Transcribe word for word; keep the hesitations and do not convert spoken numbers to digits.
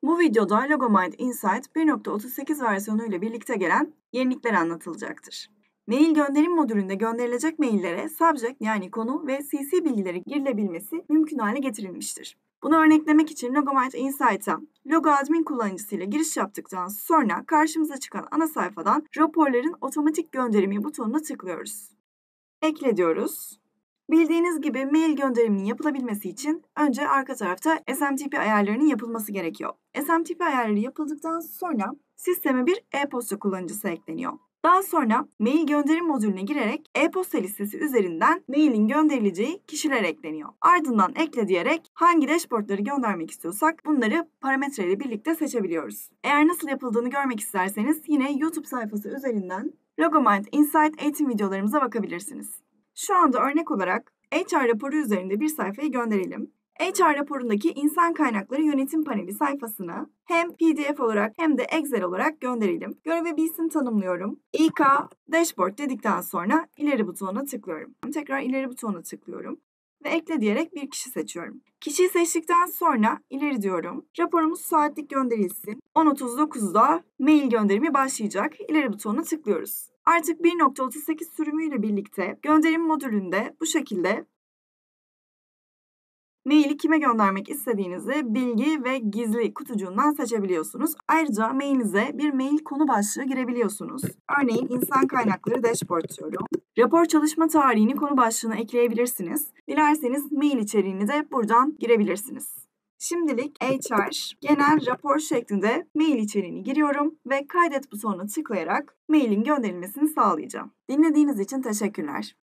Bu videoda Logomind Insight bir nokta otuz sekiz versiyonuyla birlikte gelen yenilikler anlatılacaktır. Mail gönderim modülünde gönderilecek maillere subject yani konu ve C C bilgileri girilebilmesi mümkün hale getirilmiştir. Bunu örneklemek için Logomind Insight'a Logo Admin kullanıcısıyla giriş yaptıktan sonra karşımıza çıkan ana sayfadan raporların otomatik gönderimi butonuna tıklıyoruz. Ekle diyoruz. Bildiğiniz gibi mail gönderiminin yapılabilmesi için önce arka tarafta S M T P ayarlarının yapılması gerekiyor. S M T P ayarları yapıldıktan sonra sisteme bir e-posta kullanıcısı ekleniyor. Daha sonra mail gönderim modülüne girerek e-posta listesi üzerinden mailin gönderileceği kişiler ekleniyor. Ardından ekle diyerek hangi dashboardları göndermek istiyorsak bunları parametreyle birlikte seçebiliyoruz. Eğer nasıl yapıldığını görmek isterseniz yine YouTube sayfası üzerinden Logomind Insight eğitim videolarımıza bakabilirsiniz. Şu anda örnek olarak H R raporu üzerinde bir sayfayı gönderelim. H R raporundaki insan kaynakları yönetim paneli sayfasına hem P D F olarak hem de Excel olarak gönderelim. Görev ve bilgisini tanımlıyorum. İK Dashboard dedikten sonra ileri butonuna tıklıyorum. Tekrar ileri butonuna tıklıyorum ve ekle diyerek bir kişi seçiyorum. Kişiyi seçtikten sonra ileri diyorum. Raporumuz saatlik gönderilsin. on otuz dokuzda mail gönderimi başlayacak. İleri butonuna tıklıyoruz. Artık bir nokta otuz sekiz sürümüyle birlikte gönderim modülünde bu şekilde maili kime göndermek istediğinizi bilgi ve gizli kutucuğundan seçebiliyorsunuz. Ayrıca mailinize bir mail konu başlığı girebiliyorsunuz. Örneğin insan kaynakları dashboard diyorum. Rapor çalışma tarihini konu başlığına ekleyebilirsiniz. Dilerseniz mail içeriğini de buradan girebilirsiniz. Şimdilik H R genel rapor şeklinde mail içeriğini giriyorum ve kaydet butonuna tıklayarak mailin gönderilmesini sağlayacağım. Dinlediğiniz için teşekkürler.